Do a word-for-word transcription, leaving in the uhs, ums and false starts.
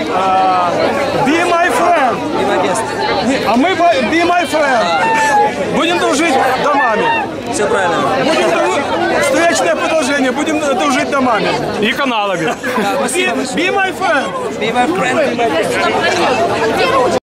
Be my friend. Be my guest. А мы be my friend. Будем дружить домами. Все правильно. Будем дружить. Встречное предложение. Будем дружить домами. И каналами. Be, be my friend. Be my friend. Be my guest.